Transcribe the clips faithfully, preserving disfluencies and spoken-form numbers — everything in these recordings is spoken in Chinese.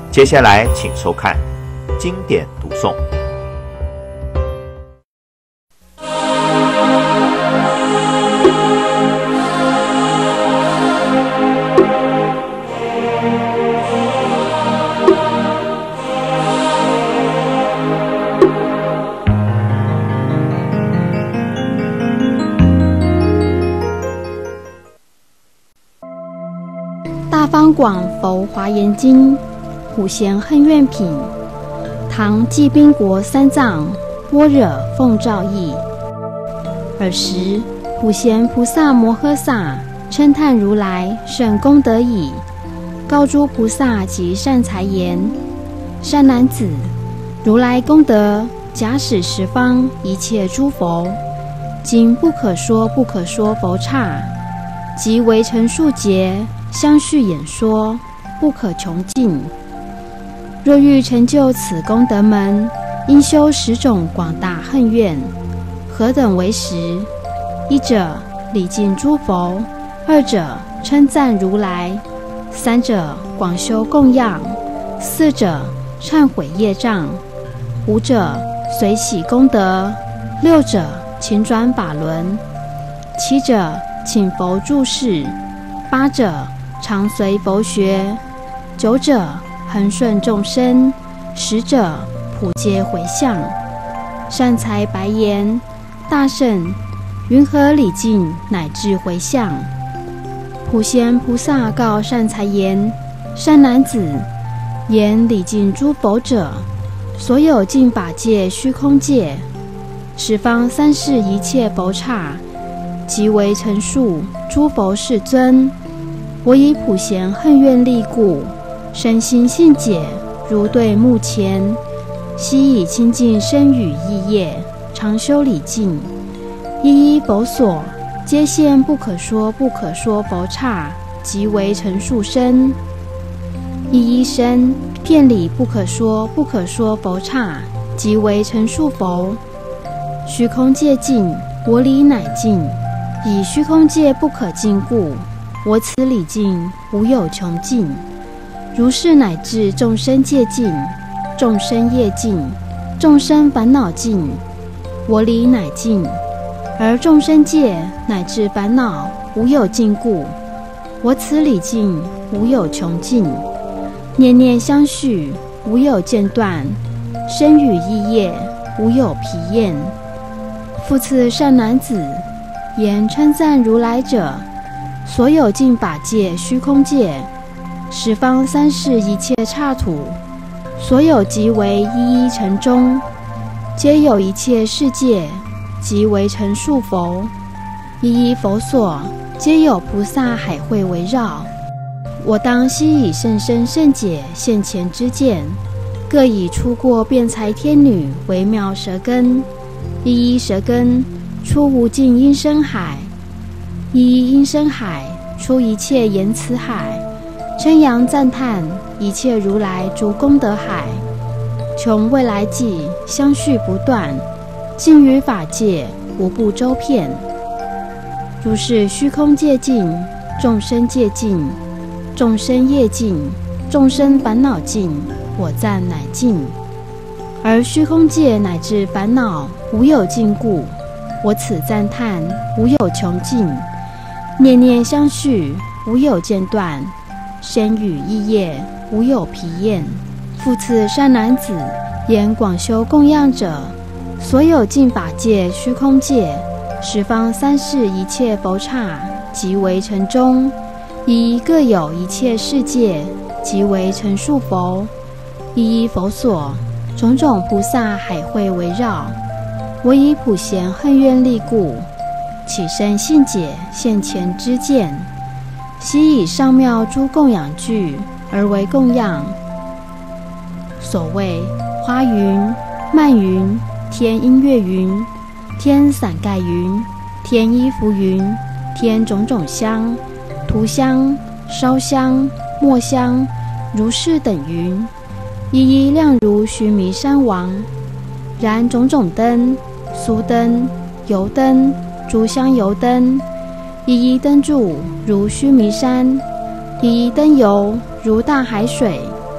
接下来请收看经典读诵。 大方广佛华严经普贤恨愿品，唐济宾国三藏般若奉诏译。尔时普贤菩萨摩诃萨称叹如来甚功德已，告诸菩萨及善财言：善男子，如来功德假使十方一切诸佛，今不可说不可说佛刹，即为陈数劫相续演说，不可穷尽。若欲成就此功德门，应修十种广大恨愿。何等为十？一者礼敬诸佛，二者称赞如来，三者广修供养，四者忏悔业障，五者随喜功德，六者勤转法轮，七者请佛住世，八者常随佛学，九者恒顺众生，十者普皆回向。善财白言：大圣，云何礼敬乃至回向？普贤菩萨告善财言：善男子，言礼敬诸佛者，所有净法界虚空界，十方三世一切佛刹，即为陈述诸佛世尊。我以普贤恨愿力故，身心信解，如对目前，悉以清净身语意业，常修礼敬，一一佛所，皆现不可说不可说佛刹，即为陈述身。一一身遍礼不可说不可说佛刹，即为陈述佛。虚空界尽，我礼乃尽，以虚空界不可尽故，我此礼敬无有穷尽。如是乃至众生界尽，众生业尽，众生烦恼尽，我礼乃尽。而众生界乃至烦恼无有尽故，我此礼敬无有穷尽。念念相续，无有间断，身语意业无有疲厌。复次善男子，言称赞如来者，所有净法界虚空界，十方三世一切刹土，所有即为一一城中，皆有一切世界，即为陈述佛。一一佛所，皆有菩萨海会围绕。我当悉以甚深甚解现前之见，各以出过辩才天女微妙舌根，一一舌根出无尽音声海，一一音声海出一切言辞海，称扬赞叹一切如来诸功德海，穷未来际相续不断，尽于法界无不周遍。如是虚空界尽，众生界尽，众生业尽，众生烦恼尽，我赞乃尽。而虚空界乃至烦恼无有尽故，我此赞叹无有穷尽。念念相续，无有间断，身语意业无有疲厌。复次善男子，言广修供养者，所有净法界虚空界，十方三世一切佛刹，即为城中，一一各有一切世界，即为陈述佛。一一佛所，种种菩萨海会围绕。我以普贤恨愿力故，起身信解现前之见，悉以上妙诸供养具而为供养。所谓花云、漫云、天音乐云、天伞盖云、天衣服云、天种种香、涂香、烧香、墨香、如是等云，一一亮如须弥山王。然种种灯、酥灯、油灯、诸香油灯，一一灯柱如须弥山，一一灯油如大海水。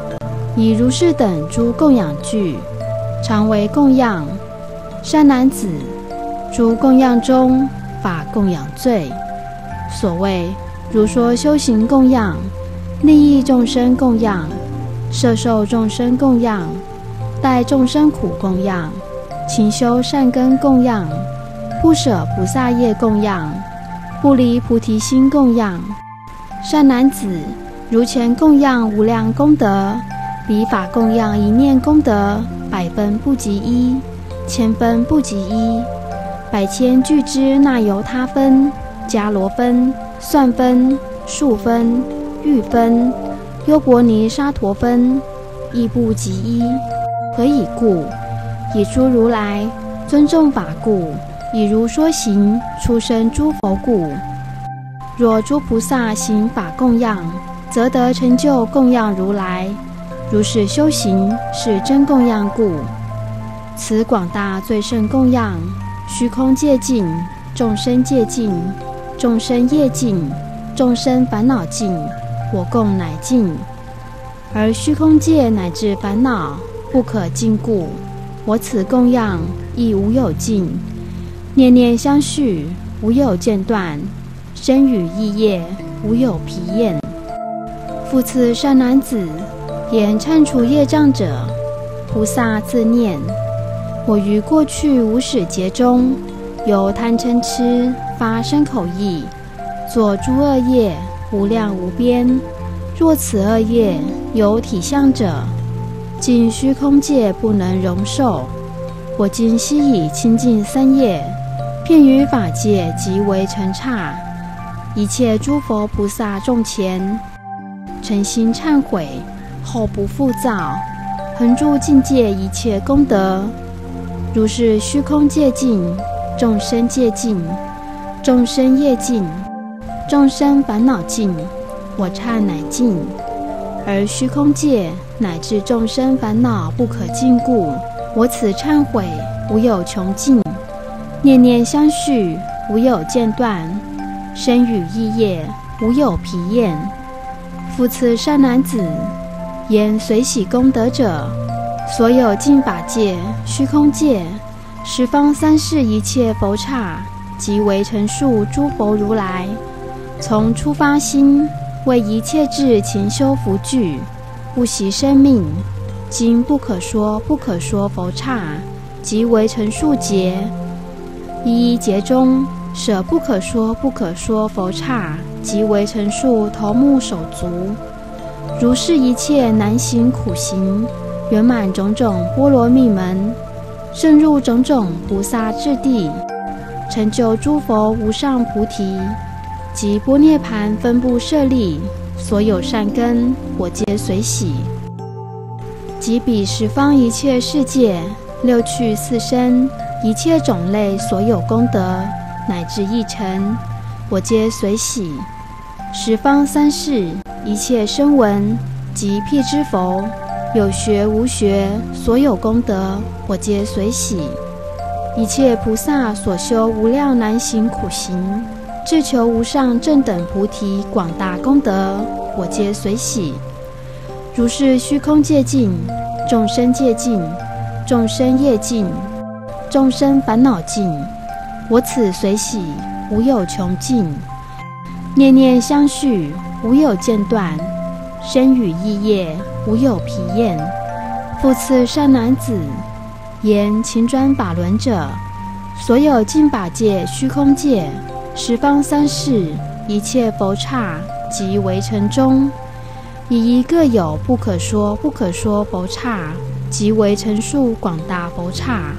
以如是等诸供养具，常为供养。善男子，诸供养中，法供养最。所谓如说修行供养、利益众生供养、摄受众生供养、待众生苦供养、勤修善根供养、不舍菩萨业供养、不离菩提心供养。善男子，如前供养无量功德，彼法供养一念功德，百分不及一，千分不及一，百千俱胝那由他分、迦罗分、算分、数分、喻分、优婆尼沙陀分，亦不及一。何以故？以诸如来尊重法故，以如说行出生诸佛故。若诸菩萨行法供养，则得成就供养如来。如是修行是真供养故。此广大最胜供养，虚空界尽，众生界尽，众生业尽，众生烦恼尽，我共乃尽。而虚空界乃至烦恼不可尽故，我此供养亦无有尽，念念相续，无有间断，身语意业无有疲厌。复次善男子，言忏除业障者，菩萨自念：我于过去无始劫中，由贪嗔痴发身口意，作诸恶业无量无边。若此恶业有体相者，尽虚空界不能容受。我今悉以清净三业，遍于法界即为尘刹。一切诸佛菩萨众前，诚心忏悔，后不复造，恒住境界一切功德。如是虚空界尽，众生界尽，众生业尽，众生烦恼尽，我刹乃尽。而虚空界乃至众生烦恼不可尽故，我此忏悔无有穷尽，念念相续无有间断，身语意业无有疲厌。复次善男子，言随喜功德者，所有净法界、虚空界、十方三世一切佛刹，即为陈述诸佛如来，从初发心，为一切智勤修福具，不惜生命，今不可说不可说佛刹，即为陈述劫。一一劫中，舍不可说不可说佛刹，即为陈述头目手足。如是一切难行苦行，圆满种种波罗蜜门，深入种种菩萨智地，成就诸佛无上菩提，及般涅盘分布舍利，所有善根我皆随喜。及彼十方一切世界，六趣四身，一切种类所有功德，乃至一尘，我皆随喜。十方三世一切声闻及辟支佛，有学无学，所有功德我皆随喜。一切菩萨所修无量难行苦行，至求无上正等菩提广大功德，我皆随喜。如是虚空界尽，众生界尽，众生业尽，众生烦恼尽，我此随喜无有穷尽，念念相续无有间断，身语意业无有疲厌。复次善男子，言勤转法轮者，所有净法界、虚空界、十方三世一切佛刹，即为尘中，一一各有不可说不可说佛刹，即为陈述广大佛刹。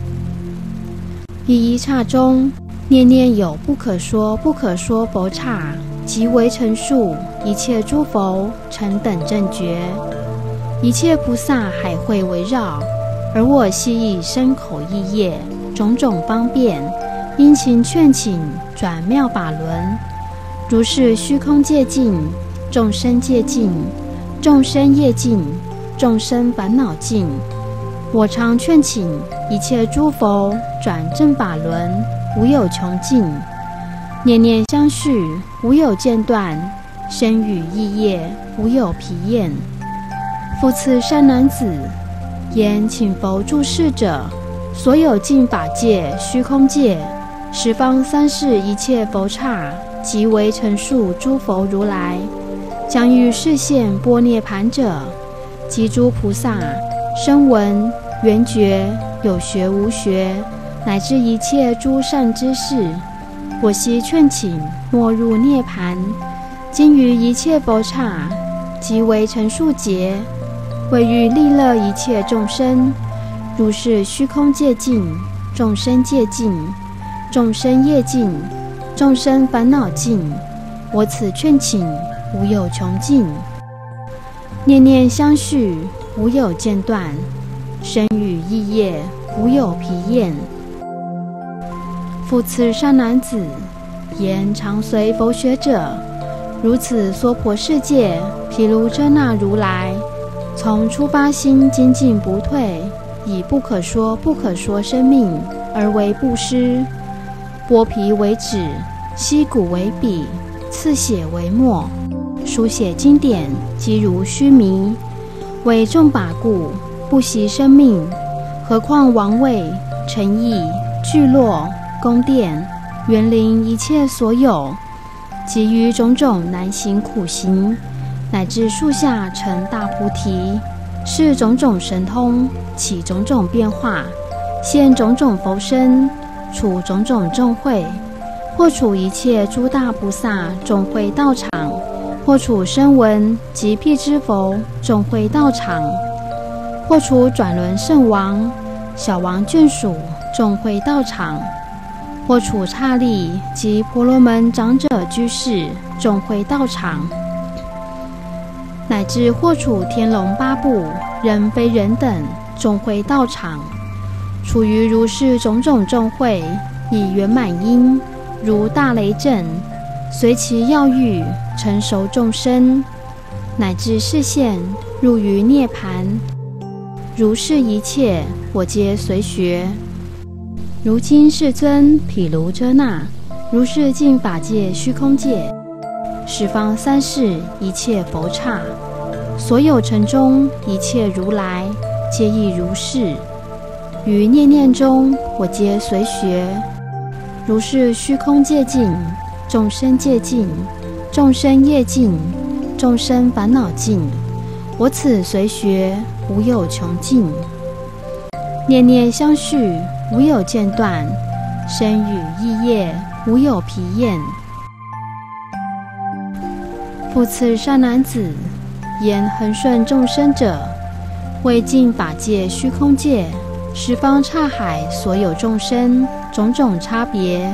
一一刹中，念念有不可说不可说佛刹，即为陈述一切诸佛成等正觉，一切菩萨海会围绕，而我悉以身口意业种种方便，殷勤劝请转妙法轮。如是虚空界尽，众生界尽，众生业尽，众生烦恼尽，我常劝请一切诸佛转正法轮，无有穷尽，念念相续无有间断，身语意业无有疲厌。 复次善男子，言请佛住世者，所有尽法界、虚空界、十方三世一切佛刹，即为陈述诸佛如来，将于示现般涅盘者，及诸菩萨、声闻、缘觉、有学无学，乃至一切诸善知识，我悉劝请莫入涅盘，今于一切佛刹，即为陈述劫，为欲利乐一切众生，如是虚空界尽，众生界尽，众生业尽，众生烦恼尽，我此劝请无有穷尽，念念相续无有间断，身语意业无有疲厌。复次善男子，言常随佛学者，如此娑婆世界，毗卢遮那如来，从初发心精进不退，以不可说不可说生命而为布施，剥皮为纸，析骨为笔，刺血为墨，书写经典，即如须弥，为众法故，不惜生命，何况王位、城邑、聚落、宫殿、园林一切所有，及于种种难行苦行，乃至树下成大菩提，是种种神通，起种种变化，现种种佛身，处种种众会，或处一切诸大菩萨众会道场，或处声闻及辟支佛众会道场，或处转轮圣王、小王眷属众会道场，或处刹利及婆罗门长者居士众会道场，乃至或处天龙八部人非人等众会道场，处于如是种种众会，以圆满因，如大雷震，随其要欲成熟众生，乃至示现入于涅盘。如是一切，我皆随学。如今世尊毗卢遮那，如是尽法界、虚空界、十方三世一切佛刹，所有城中一切如来，皆亦如是。于念念中，我皆随学。如是虚空界尽，众生界尽，众生业尽，众生烦恼尽，我此随学无有穷尽。念念相续无有间断，身语意业无有疲厌。复次善男子，言恒顺众生者，为尽法界、虚空界、十方刹海所有众生种种差别。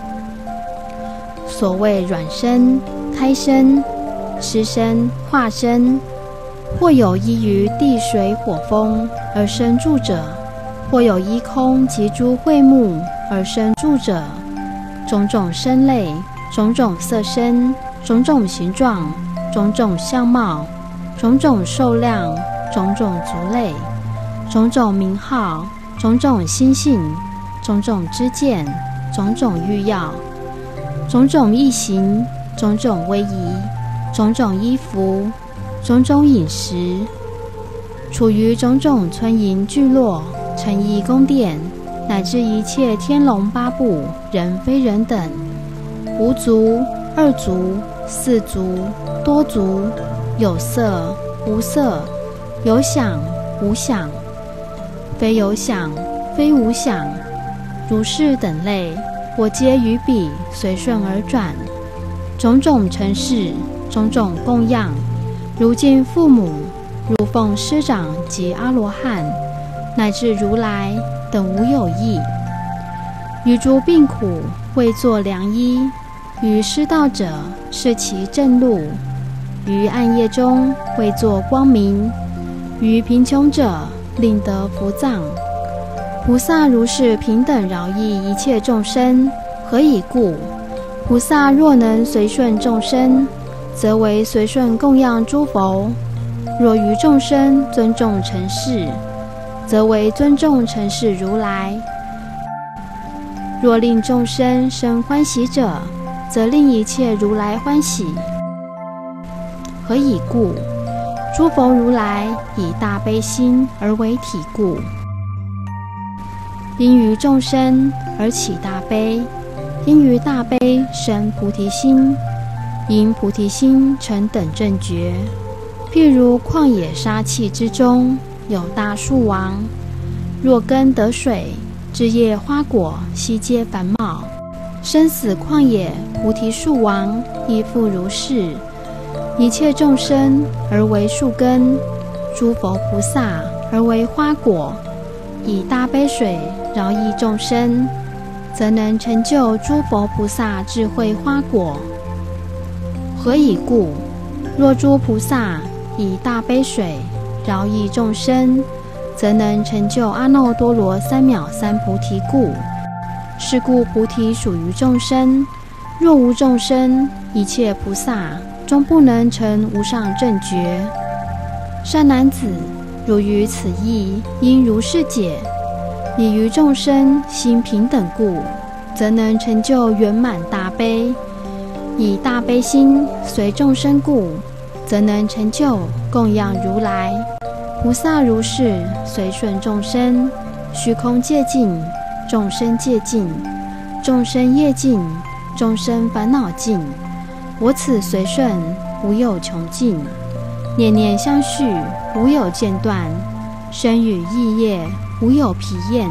所谓卵生、胎生、湿生、化生，或有依于地水火风而生住者，或有依空及诸秽木而生住者，种种身类，种种色身，种种形状，种种相貌，种种寿量，种种族类，种种名号，种种心性，种种知见，种种欲要，种种异形，种种威仪，种种衣服，种种饮食，处于种种村营聚落、城邑宫殿，乃至一切天龙八部人非人等，无足、二足、四足、多足，有色、无色，有想、无想，非有想、非无想，如是等类，我皆于彼随顺而转，种种承事，种种供养，如敬父母，如奉师长及阿罗汉，乃至如来等无有异。于诸病苦为作良医，于失道者示其正路，于暗夜中为作光明，于贫穷者令得福藏。菩萨如是平等饶益一切众生，何以故？菩萨若能随顺众生，则为随顺供养诸佛；若于众生尊重承事，则为尊重承事如来；若令众生生欢喜者，则令一切如来欢喜。何以故？ 诸佛如来以大悲心而为体故，因于众生而起大悲，因于大悲生菩提心，因菩提心成等正觉。譬如旷野沙碛之中有大树王，若根得水，枝叶花果悉皆繁茂。生死旷野菩提树王亦复如是。一切众生而为树根，诸佛菩萨而为花果，以大悲水饶益众生，则能成就诸佛菩萨智慧花果。何以故？若诸菩萨以大悲水饶益众生，则能成就阿耨多罗三藐三菩提故。是故菩提属于众生，若无众生，一切菩萨终不能成无上正觉。善男子，汝于此义应如是解。以于众生心平等故，则能成就圆满大悲；以大悲心随众生故，则能成就供养如来。菩萨如是随顺众生，虚空界尽，众生界尽，众生业尽，众生烦恼尽。我此随顺无有穷尽，念念相续无有间断，身语意业无有疲厌。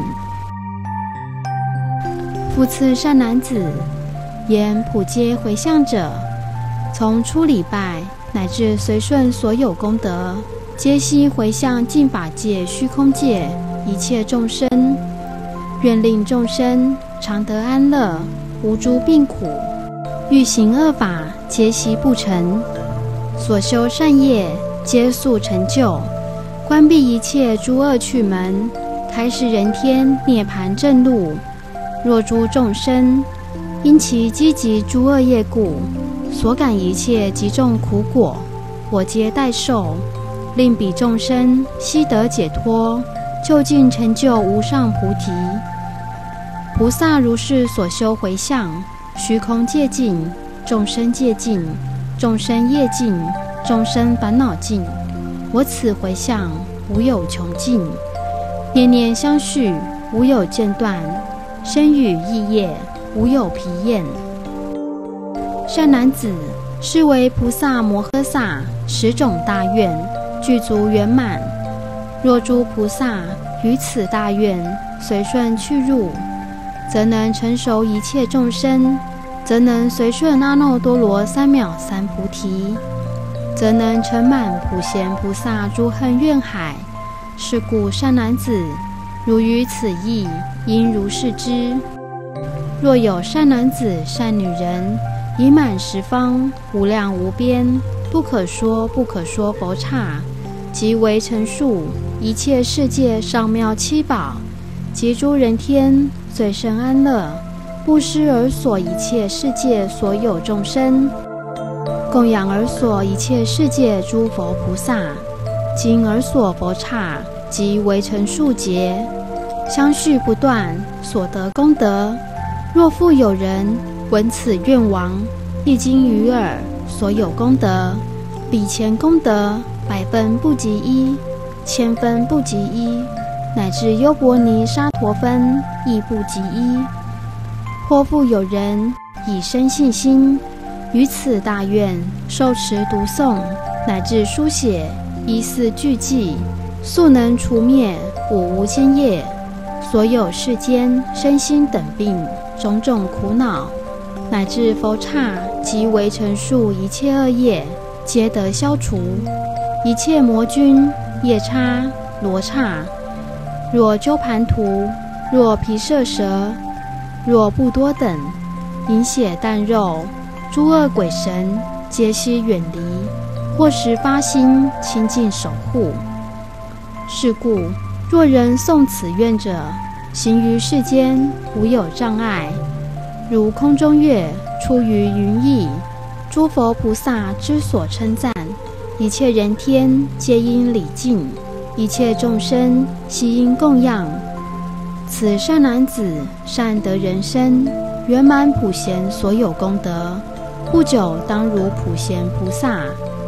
复次善男子，言普皆回向者，从初礼拜乃至随顺所有功德，皆悉回向净法界、虚空界一切众生，愿令众生常得安乐，无诸病苦。欲行恶法，皆悉不成；所修善业，皆速成就。关闭一切诸恶趣门，开示人天涅盘正路。若诸众生因其积集诸恶业故，所感一切极重苦果，我皆代受，令彼众生悉得解脱，究竟成就无上菩提。菩萨如是所修回向，虚空界尽，众生界尽，众生业尽，众生烦恼尽。我此回向无有穷尽，念念相续无有间断，身语意业无有疲厌。善男子，是为菩萨摩诃萨十种大愿具足圆满。若诸菩萨于此大愿随顺去入，则能成熟一切众生，则能随顺阿耨多罗三藐三菩提，则能成满普贤菩萨诸恨愿海。是故善男子，汝于此义应如是知。若有善男子、善女人，以满十方无量无边不可说不可说佛刹，即为陈述一切世界上妙七宝，及诸人天最胜安乐，布施而所一切世界所有众生，供养而所一切世界诸佛菩萨，经而所佛刹，即为陈述劫，相续不断，所得功德。若复有人闻此愿王一经于耳，所有功德，比前功德百分不及一，千分不及一，乃至优婆尼沙陀分亦不及一。或复有人以生信心，于此大愿受持读诵，乃至书写依次俱记，速能除灭五无间业，所有世间身心等病种种苦恼，乃至佛刹及为陈述一切恶业，皆得消除。一切魔君、夜叉、罗刹，若鸠盘荼，若毗舍蛇，若不多等，饮血啖肉，诸恶鬼神，皆悉远离，或时发心亲近守护。是故，若人诵此愿者，行于世间无有障碍，如空中月出于云翳，诸佛菩萨之所称赞，一切人天皆应礼敬，一切众生悉应供养。此善男子善得人身，圆满普贤所有功德，不久当如普贤菩萨，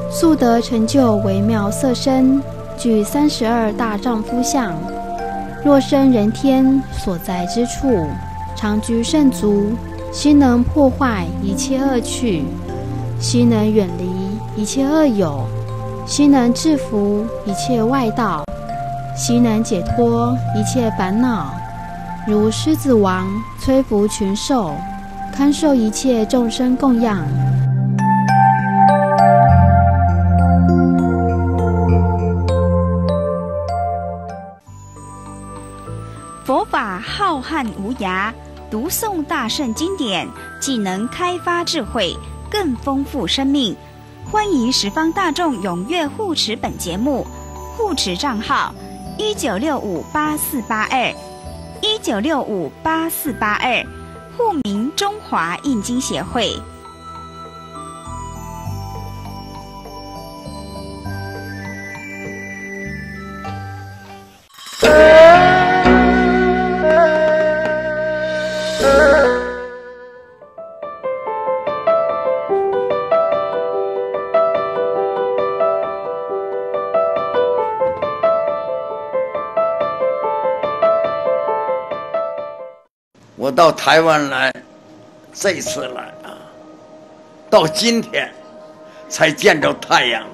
速得成就微妙色身，具三十二大丈夫相。若生人天所在之处，常居圣足，悉能破坏一切恶趣，悉能远离一切恶友，悉能制服一切外道，悉能解脱一切烦恼。如狮子王摧伏群兽，堪受一切众生供养。 佛法浩瀚无涯，读诵大圣经典，既能开发智慧，更丰富生命。欢迎十方大众踊跃护持本节目，护持账号一九六五八四八二一九六五八四八二，户名中华印经协会。 我到台湾来，这次来啊，到今天才见着太阳。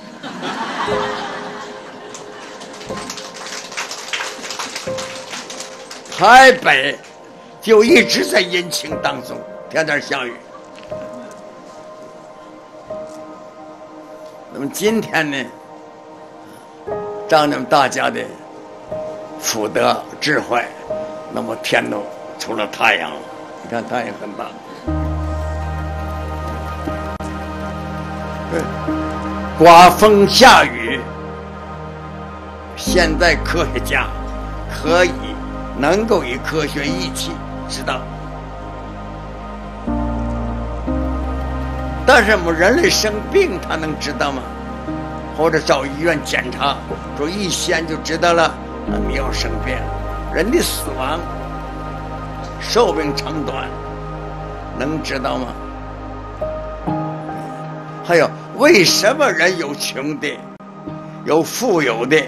台北就一直在阴晴当中，天天下雨。那么今天呢，照你们大家的福德智慧，那么天都出了太阳了，你看太阳很大。刮风下雨，现在科学家可以能够以科学仪器知道，但是我们人类生病，他能知道吗？或者找医院检查，说一先就知道了，啊，你要生病。人的死亡、寿命长短，能知道吗？还有，为什么人有穷的，有富有的，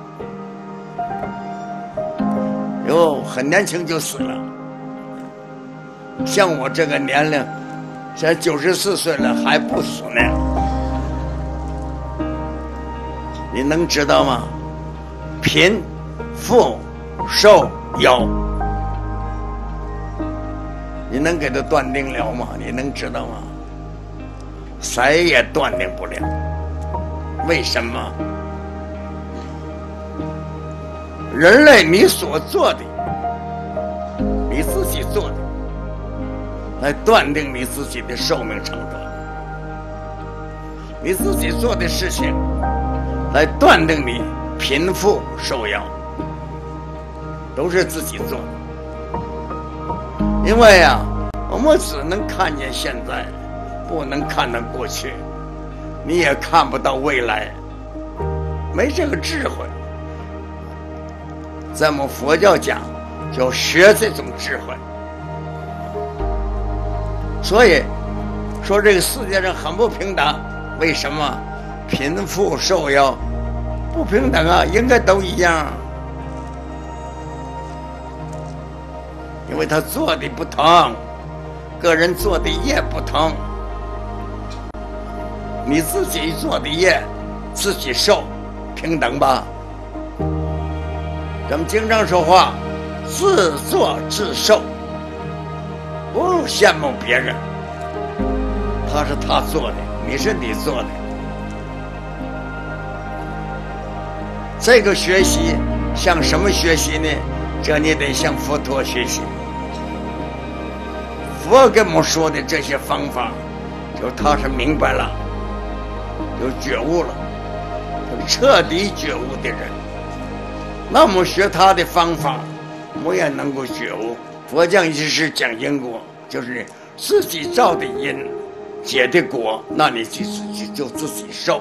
有很年轻就死了？像我这个年龄，现在九十四岁了还不死呢，你能知道吗？贫、富、寿、有，你能给他断定了吗？你能知道吗？谁也断定不了。为什么？人类你所做的，你自己做的，来断定你自己的寿命长短。你自己做的事情，来断定你贫富寿夭，都是自己做的。因为啊，我们只能看见现在，不能看到过去，你也看不到未来，没这个智慧。在我们佛教讲，就学这种智慧。所以说这个世界上很不平等，为什么？贫富寿夭不平等啊，应该都一样，因为他做的不同，个人做的业不同。你自己做的业，自己受，平等吧？咱们经常说话，自作自受，不羡慕别人，他是他做的，你是你做的。这个学习向什么学习呢？这你得向佛陀学习。佛给我们说的这些方法，就他是明白了，有觉悟了，彻底觉悟的人。那我们学他的方法，我们也能够觉悟。佛教一直是讲因果，就是自己造的因，结的果，那你就自己就自己受。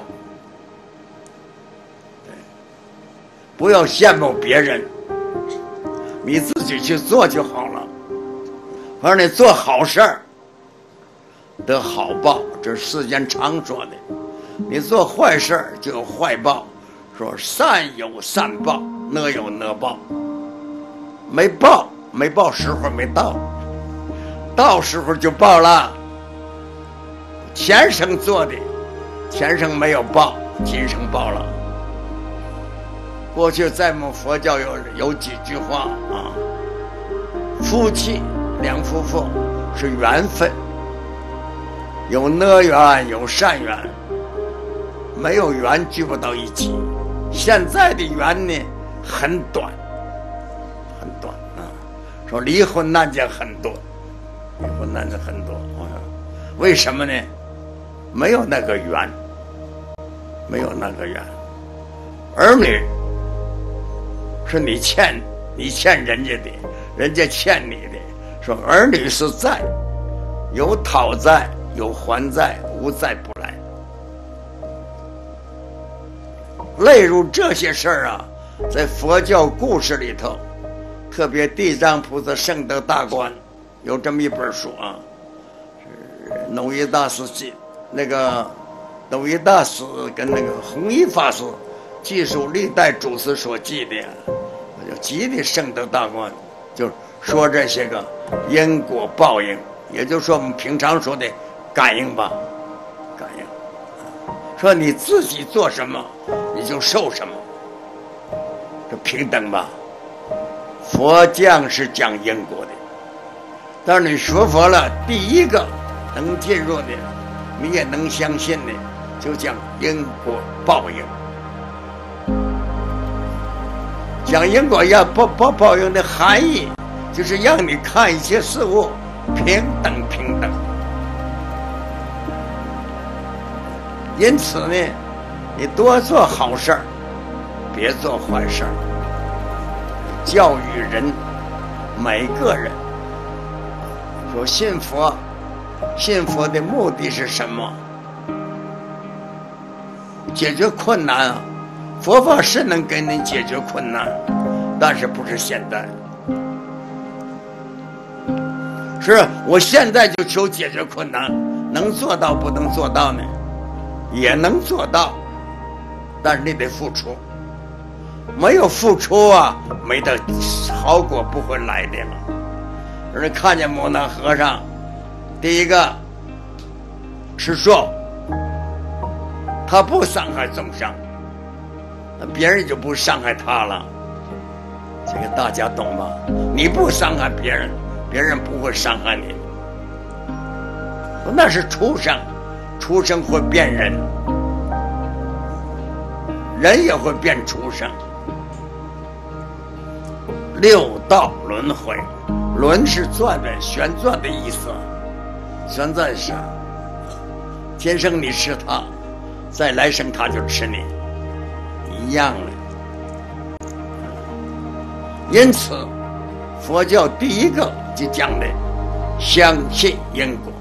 不要羡慕别人，你自己去做就好了。而你做好事儿得好报，这是世间常说的。 你做坏事就有坏报，说善有善报，恶有恶报。没报，没报时候没到，到时候就报了。前生做的，前生没有报，今生报了。过去在我们佛教有有几句话啊，夫妻两夫妇是缘分，有恶缘有善缘，没有缘聚不到一起。现在的缘呢很短很短啊，说离婚案件很多，离婚案件很多啊，为什么呢？没有那个缘，没有那个缘。儿女是你欠你欠人家的，人家欠你的，说儿女是债，有讨债有还债，无债不来。例如这些事儿啊，在佛教故事里头，特别地藏菩萨圣德大观有这么一本书啊，是耨益大师记，那个耨益大师跟那个弘一法师记述历代祖师所记的，我就记的圣德大观，就说这些个因果报应，也就是说我们平常说的感应吧，感应。说你自己做什么，你就受什么，这平等吧。佛教是讲因果的，但是你学佛了，第一个能进入的，你也能相信的，就讲因果报应。讲因果要报报报应的含义，就是让你看一切事物平等平等。因此呢，你多做好事儿，别做坏事儿。教育人，每个人说信佛，信佛的目的是什么？解决困难啊！佛法是能给你解决困难，但是不是现在。是我现在就求解决困难，能做到不能做到呢？也能做到，但是你得付出。没有付出啊，没得好果不会来的了。人看见摩那和尚，第一个吃素，他不伤害众生，那别人就不伤害他了。这个大家懂吗？你不伤害别人，别人不会伤害你。那是畜生，畜生会变人，人也会变畜生。六道轮回，轮是转的，旋转的意思。旋转是今生你吃它，再来生它就吃你，一样的。因此佛教第一个就讲的相信因果。